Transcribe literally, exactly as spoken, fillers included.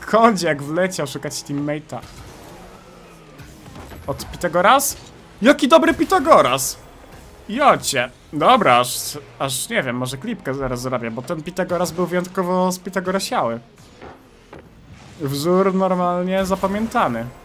sekundzie, jak wleciał szukać teammate'a. Od Pitagoras? Jaki dobry Pitagoras! Jocie. Dobra, aż, aż nie wiem, może klipkę zaraz zrobię, bo ten Pitagoras był wyjątkowo spitagorasiały. Wzór normalnie zapamiętany.